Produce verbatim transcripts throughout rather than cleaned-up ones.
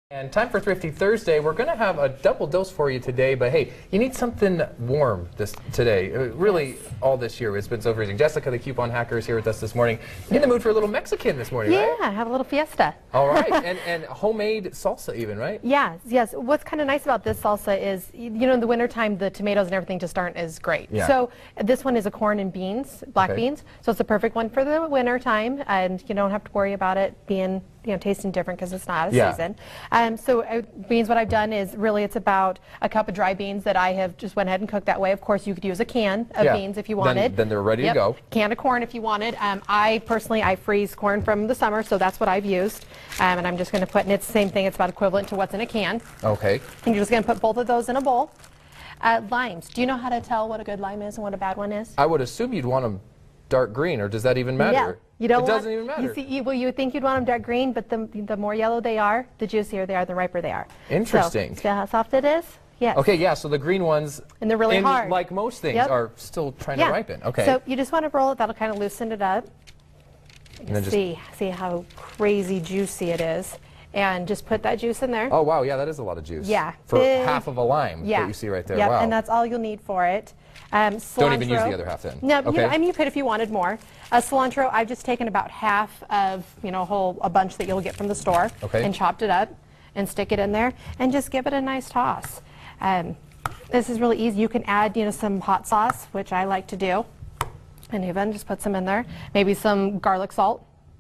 And time for Thrifty Thursday. We're going to have a double dose for you today, but hey, you need something warm this today. Uh, really, yes. All this year it's been so freezing. Jessica, the coupon hacker, is here with us this morning. You're in the mood for a little Mexican this morning, yeah, right? Yeah, have a little fiesta. All right, and, and homemade salsa even, right? Yes, yes. What's kind of nice about this salsa is, you know, in the wintertime, the tomatoes and everything just aren't as great. Yeah. So this one is a corn and beans, black Okay. beans. So it's a perfect one for the wintertime, and you don't have to worry about it being, you know, tasting different because it's not out of Yeah. season. Um, so uh, beans, what I've done is really it's about a cup of dry beans that I have just went ahead and cooked that way. Of course, you could use a can of Yeah. beans if you Then- wanted. then they're ready to Yep. go. Can of corn if you wanted. Um, I personally, I freeze corn from the summer, so that's what I've used. Um, and I'm just going to put, and it's the same thing, it's about equivalent to what's in a can. Okay. And you're just going to put both of those in a bowl. Uh, limes. Do you know how to tell what a good lime is and what a bad one is? I would assume you'd want them dark green, or does that even matter? Yeah. You don't it want, doesn't even matter. You see, you, well, you would think you'd want them dark green, but the, the more yellow they are, the juicier they are, the riper they are. Interesting. So, see how soft it is? Yes. Okay, yeah, so the green ones, And they're really in, hard. like most things, Yep. are still trying Yeah. to ripen. Okay. So you just want to roll it. That'll kind of loosen it up. And then just- see, see how crazy juicy it is. And just put that juice in there. Oh, wow, yeah, that is a lot of juice. Yeah. For Big- half of a lime Yeah. that you see right there. Yep, Wow. and that's all you'll need for it. Um, Don't even use cilantro. the other half then. No, Okay. you, I mean you could if you wanted more. Uh, cilantro, I've just taken about half of, you know, a whole a bunch that you'll get from the store, Okay. and chopped it up and stick it in there and just give it a nice toss. Um, this is really easy. You can add, you know, some hot sauce, which I like to do, and even just put some in there. Maybe some garlic salt,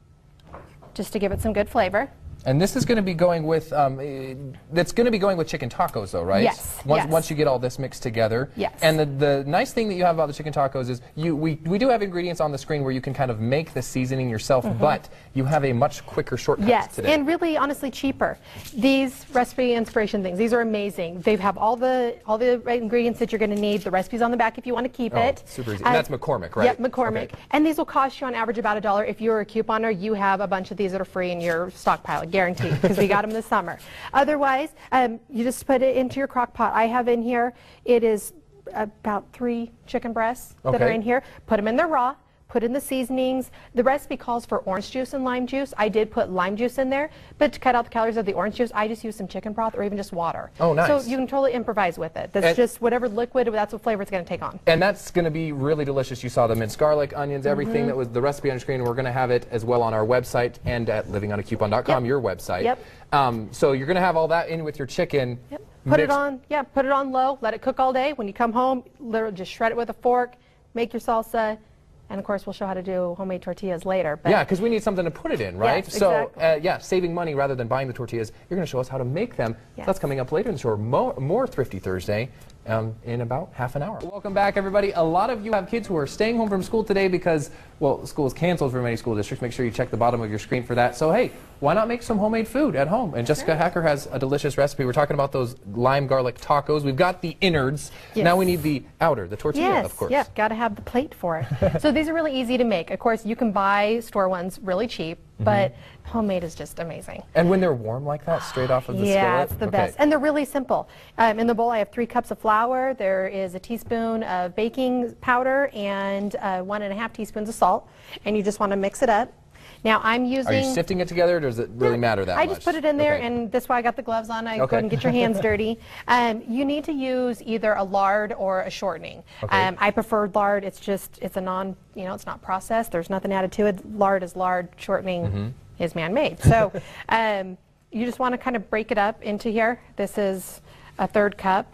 just to give it some good flavor. And this is going to be going with, um, that's going to be going with chicken tacos, though, right? Yes, Once, yes. once you get all this mixed together. Yes. And the, the nice thing that you have about the chicken tacos is you, we, we do have ingredients on the screen where you can kind of make the seasoning yourself, Mm-hmm. but you have a much quicker shortcut Yes, today. and really, honestly, cheaper. These recipe inspiration things, these are amazing. They have all the all the right ingredients that you're going to need. The recipe's on the back if you want to keep Oh, it. super easy. Uh, And that's McCormick, right? Yep, McCormick. Okay. And these will cost you on average about a dollar. If you're a couponer, you have a bunch of these that are free in your stockpile, guaranteed, because we got them this summer. Otherwise, um, you just put it into your crock pot. I have in here, it is about three chicken breasts that are Okay. in here. Put them in there raw. Put in the seasonings. The recipe calls for orange juice and lime juice. I did put lime juice in there, but to cut out the calories of the orange juice, I just use some chicken broth or even just water. Oh, nice. So you can totally improvise with it. That's And- just whatever liquid, that's what flavor it's going to take on. And that's going to be really delicious. You saw the minced garlic, onions, everything Mm-hmm. that was the recipe on your screen. We're going to have it as well on our website and at living on a coupon dot com, Yep. your website. Yep. Um, so you're going to have all that in with your chicken. Yep. Put it mixed- on, yeah, put it on low, let it cook all day. When you come home, literally just shred it with a fork, make your salsa, and of course we'll show how to do homemade tortillas later. But Yeah, because we need something to put it in, right? Yes, so, exactly. uh, yeah, saving money rather than buying the tortillas. You're going to show us how to make them. Yes. That's coming up later in the show. More, more Thrifty Thursday um, in about half an hour. Welcome back, everybody. A lot of you have kids who are staying home from school today because, well, school is canceled for many school districts. Make sure you check the bottom of your screen for that. So, hey, why not make some homemade food at home? And Jessica Hacker has a delicious recipe. We're talking about those lime garlic tacos. We've got the innards. Yes. Now we need the outer, the tortilla, Yes, of course. yeah, got to have the plate for it. So these are really easy to make. Of course, you can buy store ones really cheap, Mm-hmm. but homemade is just amazing. And when they're warm like that, straight off of the Yeah, skillet? it's the Okay. best. And they're really simple. Um, in the bowl, I have three cups of flour. There is a teaspoon of baking powder and uh, one and a half teaspoons of salt. And you just want to mix it up. Now, I'm using... Are you sifting it together, or does it really matter that I much? just put it in there, Okay. and that's why I got the gloves on. I Okay. go ahead and get your hands dirty. Um, you need to use either a lard or a shortening. Okay. Um, I prefer lard. It's just, it's a non, you know, it's not processed. There's nothing added to it. Lard is lard. Shortening Mm-hmm. is man-made. So um, you just want to kind of break it up into here. This is a third cup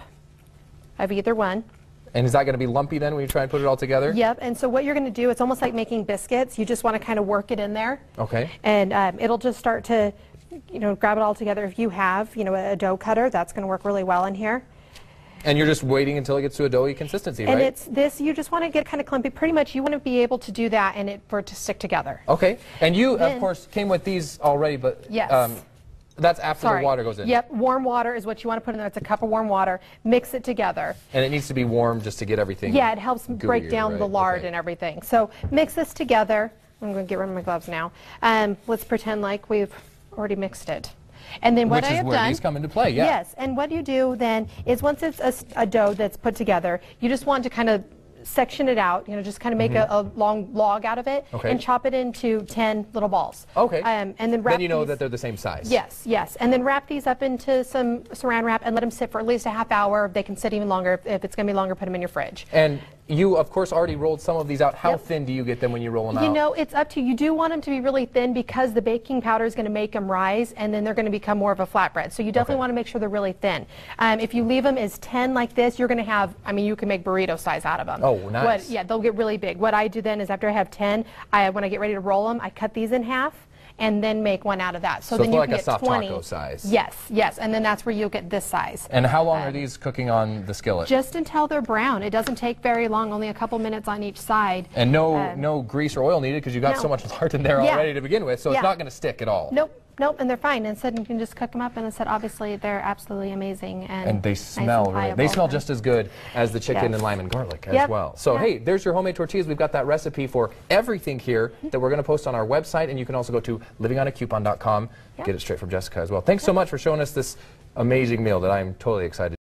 of either one. And is that going to be lumpy then when you try and put it all together? Yep, and so what you're going to do, it's almost like making biscuits. You just want to kind of work it in there. Okay. And um, it'll just start to, you know, grab it all together. If you have, you know, a dough cutter, that's going to work really well in here. And you're just waiting until it gets to a doughy consistency, And right? it's this, you just want to get kind of clumpy. Pretty much you want to be able to do that and it for it to stick together. Okay. And you, of Then- course, came with these already, but Yes. um, that's after Sorry. the water goes in. Yep, warm water is what you want to put in there. It's a cup of warm water. Mix it together. And it needs to be warm just to get everything. Yeah, it helps break gooier, down right? the lard Okay. and everything. So mix this together. I'm going to get rid of my gloves now. Um, let's pretend like we've already mixed it. And then what Which I is have where done, these come into play, yeah. Yes, and what you do then is once it's a, s- a dough that's put together, you just want to kind of section it out, you know, just kind of make Mm-hmm. a, a long log out of it, Okay. and chop it into ten little balls. Okay. Um, and then wrap Then you know these- that they're the same size. Yes, yes. And then wrap these up into some saran wrap and let them sit for at least a half hour. They can sit even longer. If, if it's going to be longer, put them in your fridge. And you, of course, already rolled some of these out. How Yep. thin do you get them when you roll them You out? know, it's up to you. You do want them to be really thin because the baking powder is going to make them rise, and then they're going to become more of a flatbread. So you definitely Okay. want to make sure they're really thin. Um, if you leave them as ten like this, you're going to have, I mean, you can make burrito size out of them. Oh, nice. What, yeah, they'll get really big. What I do then is after I have ten, I, when I get ready to roll them, I cut these in half and then make one out of that. So, So then it's you like can a get soft twenty. taco size. Yes, yes. And then that's where you'll get this size. And how long are these cooking on the skillet? Just until they're brown. It doesn't take very long, only a couple minutes on each side. And no, Um, no grease or oil needed because you got no. so much lard in there Yeah. already to begin with, so Yeah. it's not going to stick at all. Nope, nope, and they're fine. And said you can just cook them up, and it said obviously they're absolutely amazing and And they nice smell and really, they pliable. smell just as good as the chicken Yes. and lime and garlic as Yep. well. So Yeah. hey, there's your homemade tortillas. We've got that recipe for everything here that we're going to post on our website, and you can also go to living on a coupon dot com, Yep. get it straight from Jessica as well. Thanks so much for showing us this amazing meal that I'm totally excited